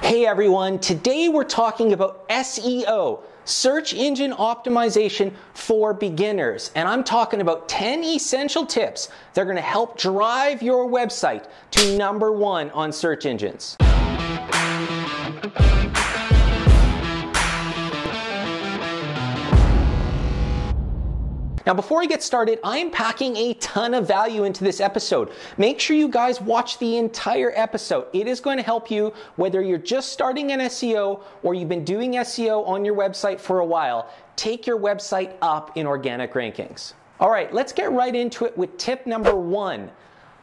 Hey everyone, today we're talking about SEO, search engine optimization for beginners. And I'm talking about 10 essential tips that are going to help drive your website to #1 on search engines. Now, before I get started, I'm packing a ton of value into this episode. Make sure you guys watch the entire episode. It is going to help you whether you're just starting in SEO or you've been doing SEO on your website for a while. Take your website up in organic rankings. All right, let's get right into it with tip number 1,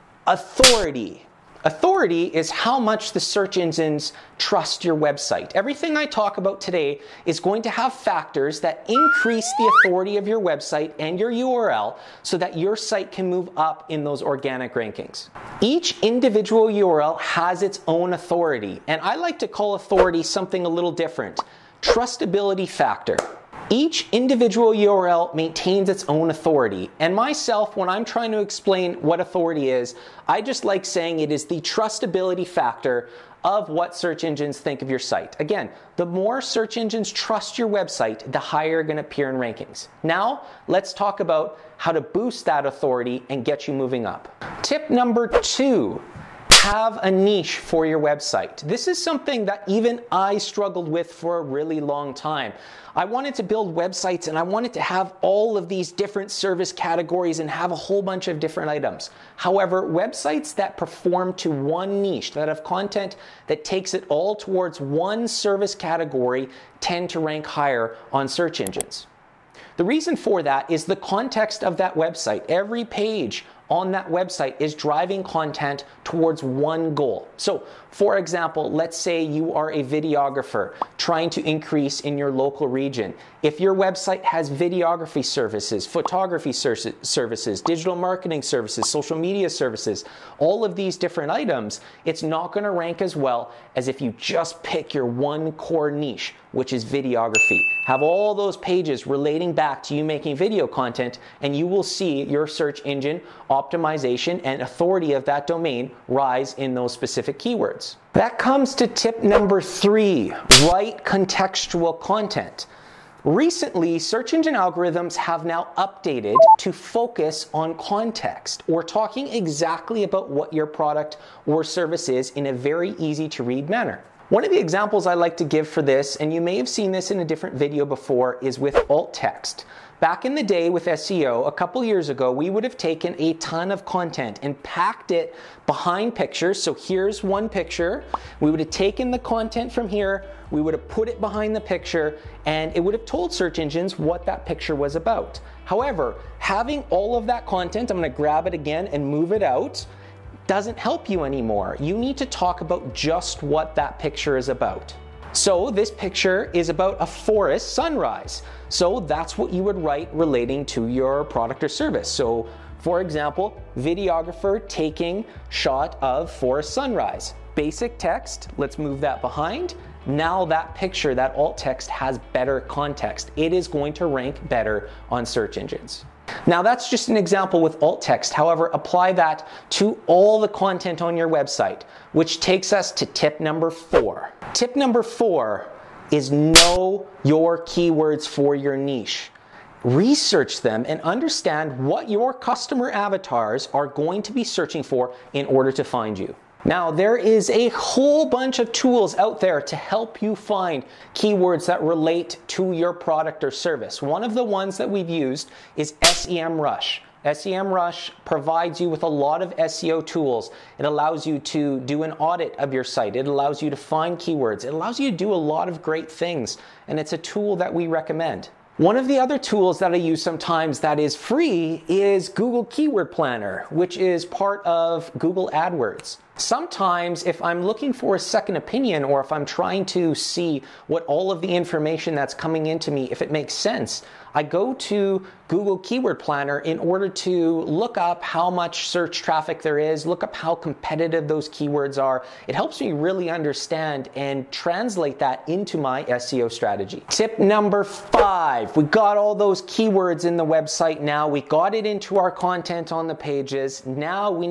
authority. Authority is how much the search engines trust your website. Everything I talk about today is going to have factors that increase the authority of your website and your URL so that your site can move up in those organic rankings. Each individual URL has its own authority, and I like to call authority something a little different. Trustability factor. Each individual URL maintains its own authority, and myself, when I'm trying to explain what authority is, I just like saying it is the trustability factor of what search engines think of your site. Again, the more search engines trust your website, the higher you're going to appear in rankings. Now, let's talk about how to boost that authority and get you moving up. Tip number 2. Have a niche for your website. This is something that even I struggled with for a really long time. I wanted to build websites and I wanted to have all of these different service categories and have a whole bunch of different items. However, websites that perform to one niche, that have content that takes it all towards one service category, tend to rank higher on search engines. The reason for that is the context of that website. Every page on that website is driving content towards one goal. So, for example, let's say you are a videographer trying to increase in your local region. If your website has videography services, photography services, digital marketing services, social media services, all of these different items, it's not going to rank as well as if you just pick your one core niche, which is videography. Have all those pages relating back to you making video content, and you will see your search engine optimization and authority of that domain rise in those specific keywords. That comes to tip number 3, write contextual content. Recently, search engine algorithms have now updated to focus on context, or talking exactly about what your product or service is in a very easy to read manner. One of the examples I like to give for this, and you may have seen this in a different video before, is with alt text. Back in the day with SEO, a couple years ago, we would have taken a ton of content and packed it behind pictures. So here's one picture. We would have taken the content from here, we would have put it behind the picture, and it would have told search engines what that picture was about. However, having all of that content, I'm going to grab it again and move it out, doesn't help you anymore. You need to talk about just what that picture is about. So this picture is about a forest sunrise. So that's what you would write relating to your product or service. So for example, videographer taking shot of forest sunrise. Basic text, let's move that behind. Now that picture, that alt text has better context. It is going to rank better on search engines. Now that's just an example with alt text. However, apply that to all the content on your website, which takes us to tip number 4. Tip number 4 is know your keywords for your niche. Research them and understand what your customer avatars are going to be searching for in order to find you. Now, there is a whole bunch of tools out there to help you find keywords that relate to your product or service. One of the ones that we've used is SEMrush. SEMrush provides you with a lot of SEO tools. It allows you to do an audit of your site. It allows you to find keywords. It allows you to do a lot of great things, and it's a tool that we recommend. One of the other tools that I use sometimes that is free is Google Keyword Planner, which is part of Google AdWords. Sometimes if I'm looking for a second opinion, or if I'm trying to see what all of the information that's coming into me, if it makes sense, I go to Google Keyword Planner in order to look up how much search traffic there is, look up how competitive those keywords are. It helps me really understand and translate that into my SEO strategy. Tip number 5, we got all those keywords in the website now, we got it into our content on the pages. Now we need to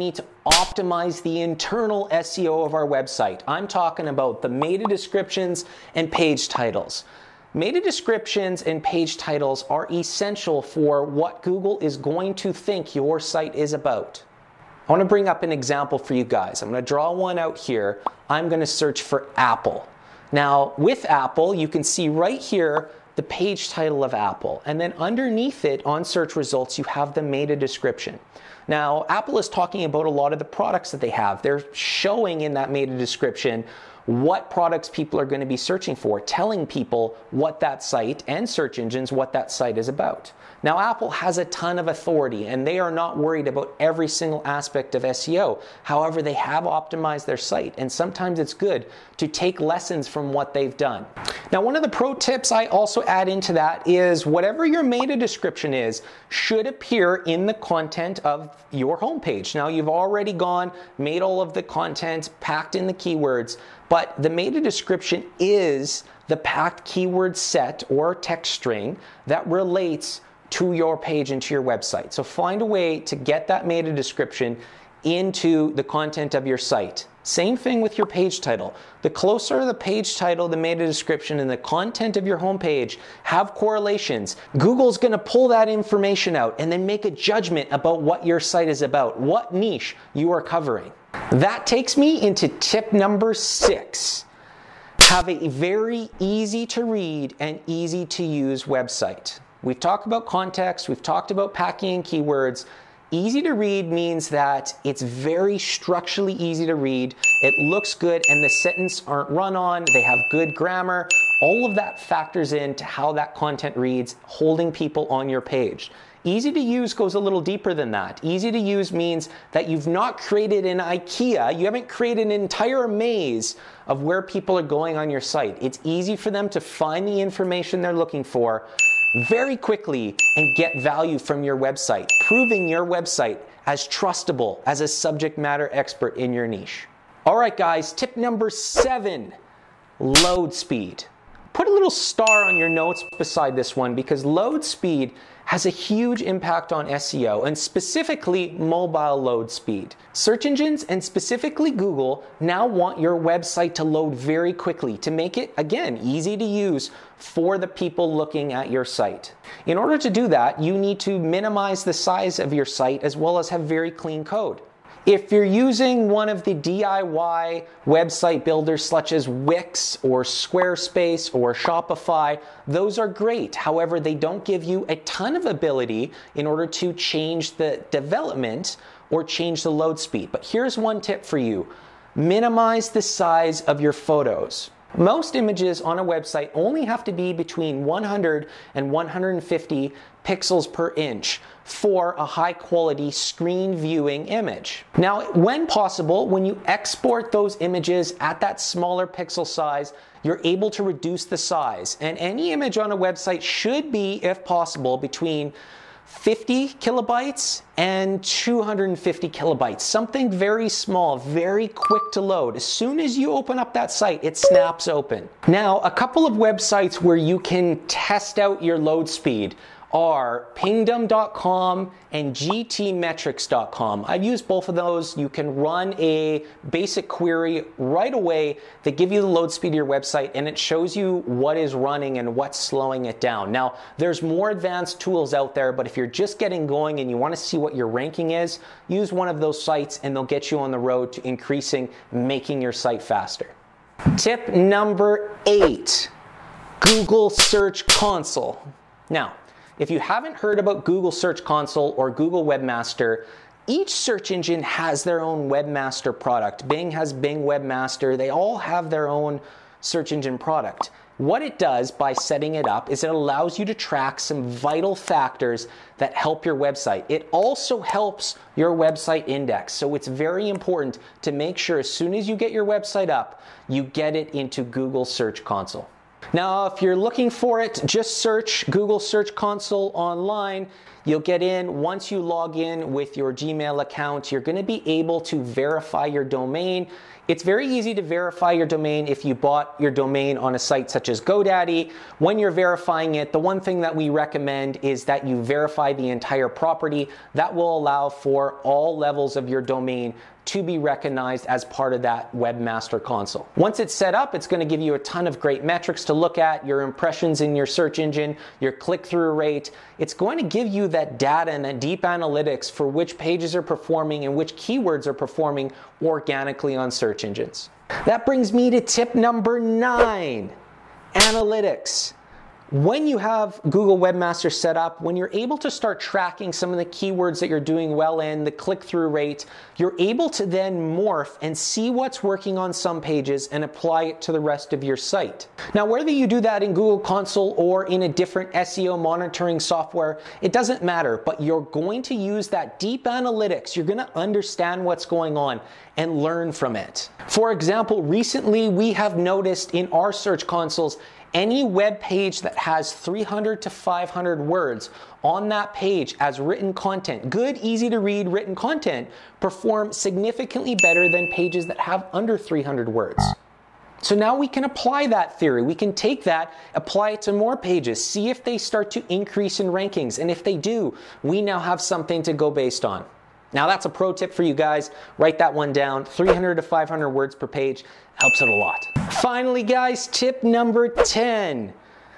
optimize the internal SEO of our website. I'm talking about the meta descriptions and page titles. Meta descriptions and page titles are essential for what Google is going to think your site is about. I want to bring up an example for you guys. I'm going to draw one out here. I'm going to search for Apple. Now, with Apple, you can see right here the page title of Apple, and then underneath it on search results, you have the meta description. Now, Apple is talking about a lot of the products that they have. They're showing in that meta description what products people are going to be searching for, telling people what that site and search engines, what that site is about. Now, Apple has a ton of authority and they are not worried about every single aspect of SEO. However, they have optimized their site, and sometimes it's good to take lessons from what they've done. Now, one of the pro tips I also add into that is whatever your meta description is should appear in the content of your homepage. Now, you've already made all of the content, packed in the keywords, but the meta description is the packed keyword set or text string that relates to your page and to your website. So find a way to get that meta description into the content of your site. Same thing with your page title. The closer the page title, the meta description, and the content of your homepage have correlations, Google's going to pull that information out and then make a judgment about what your site is about, what niche you are covering. That takes me into tip number 6. Have a very easy to read and easy to use website. We've talked about context, we've talked about packing and keywords. Easy to read means that it's very structurally easy to read, it looks good, and the sentences aren't run on, they have good grammar. All of that factors into how that content reads, holding people on your page. Easy to use goes a little deeper than that. Easy to use means that you've not created an IKEA, you haven't created an entire maze of where people are going on your site. It's easy for them to find the information they're looking for very quickly and get value from your website, proving your website as trustable as a subject matter expert in your niche. All right, guys, tip number 7, load speed. Put a little star on your notes beside this one because load speed has a huge impact on SEO, and specifically mobile load speed. Search engines, and specifically Google, now want your website to load very quickly to make it, again, easy to use for the people looking at your site. In order to do that, you need to minimize the size of your site as well as have very clean code. If you're using one of the DIY website builders such as Wix or Squarespace or Shopify, those are great. However, they don't give you a ton of ability in order to change the development or change the load speed. But here's one tip for you. Minimize the size of your photos. Most images on a website only have to be between 100 and 150 pixels per inch for a high quality screen viewing image. Now, when possible, when you export those images at that smaller pixel size, you're able to reduce the size. And any image on a website should be, if possible, between 50 kilobytes and 250 kilobytes. Something very small, very quick to load. As soon as you open up that site, it snaps open. Now, a couple of websites where you can test out your load speed are pingdom.com and gtmetrics.com. I've used both of those. You can run a basic query right away that gives you the load speed of your website, and it shows you what is running and what's slowing it down. Now, there's more advanced tools out there, but if you're just getting going and you want to see what your ranking is, use one of those sites and they'll get you on the road to making your site faster. Tip number 8, Google Search Console. Now, if you haven't heard about Google Search Console or Google Webmaster, each search engine has their own Webmaster product. Bing has Bing Webmaster. They all have their own search engine product. What it does by setting it up is it allows you to track some vital factors that help your website. It also helps your website index. So it's very important to make sure as soon as you get your website up, you get it into Google Search Console. Now, if you're looking for it, just search Google Search Console online. You'll get in. Once you log in with your Gmail account, you're going to be able to verify your domain. It's very easy to verify your domain if you bought your domain on a site such as GoDaddy. When you're verifying it, the one thing that we recommend is that you verify the entire property. That will allow for all levels of your domain to be recognized as part of that webmaster console. Once it's set up, it's going to give you a ton of great metrics to look at, your impressions in your search engine, your click-through rate. It's going to give you that data and that deep analytics for which pages are performing and which keywords are performing organically on search engines. That brings me to tip number 9, analytics. When you have Google Webmaster set up, when you're able to start tracking some of the keywords that you're doing well in, the click-through rate, you're able to then morph and see what's working on some pages and apply it to the rest of your site. Now, whether you do that in Google Console or in a different SEO monitoring software, it doesn't matter, but you're going to use that deep analytics. You're going to understand what's going on and learn from it. For example, recently we have noticed in our search consoles, any web page that has 300 to 500 words on that page as written content, good, easy to read written content, perform significantly better than pages that have under 300 words. So now we can apply that theory. We can take that, apply it to more pages, see if they start to increase in rankings. And if they do, we now have something to go based on. Now that's a pro tip for you guys. Write that one down. 300 to 500 words per page helps it a lot. Finally, guys, tip number 10,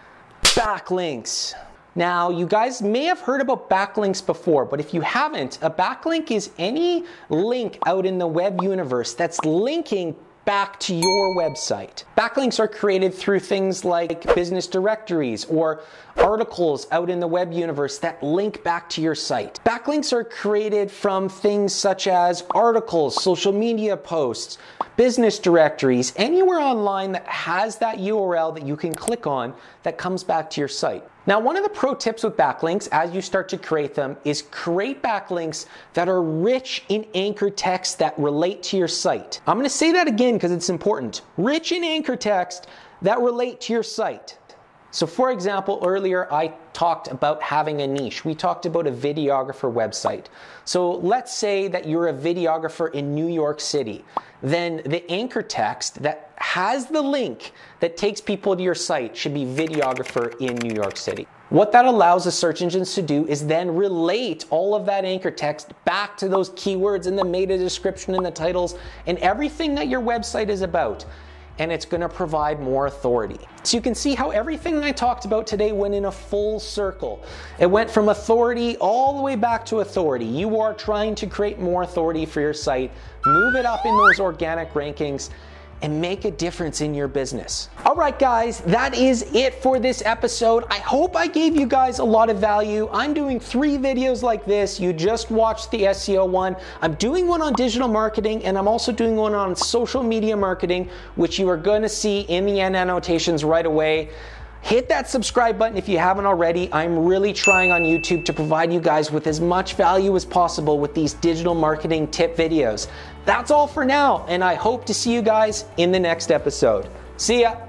backlinks. Now, you guys may have heard about backlinks before, but if you haven't, a backlink is any link out in the web universe that's linking back to your website. Backlinks are created through things like business directories or articles out in the web universe that link back to your site. Backlinks are created from things such as articles, social media posts, business directories, anywhere online that has that URL that you can click on that comes back to your site. Now, one of the pro tips with backlinks as you start to create them is create backlinks that are rich in anchor text that relate to your site. I'm going to say that again because it's important. Rich in anchor text that relate to your site. So for example, earlier I talked about having a niche. We talked about a videographer website. So let's say that you're a videographer in New York City. Then the anchor text that has the link that takes people to your site should be videographer in New York City. What that allows the search engines to do is then relate all of that anchor text back to those keywords in the meta description and the titles and everything that your website is about. And it's going to provide more authority. So you can see how everything I talked about today went in a full circle. It went from authority all the way back to authority. You are trying to create more authority for your site, move it up in those organic rankings, and make a difference in your business. All right, guys, that is it for this episode. I hope I gave you guys a lot of value. I'm doing 3 videos like this. You just watched the SEO one. I'm doing one on digital marketing, and I'm also doing one on social media marketing, which you are going to see in the end annotations right away. Hit that subscribe button if you haven't already. I'm really trying on YouTube to provide you guys with as much value as possible with these digital marketing tip videos. That's all for now, and I hope to see you guys in the next episode. See ya.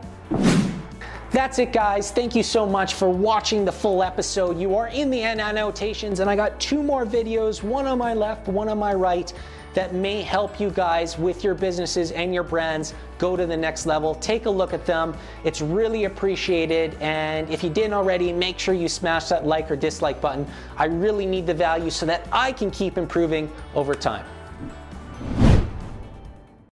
That's it, guys. Thank you so much for watching the full episode. You are in the end annotations, and I got 2 more videos, one on my left, one on my right, that may help you guys with your businesses and your brands go to the next level. Take a look at them. It's really appreciated. And if you didn't already, make sure you smash that like or dislike button. I really need the value so that I can keep improving over time.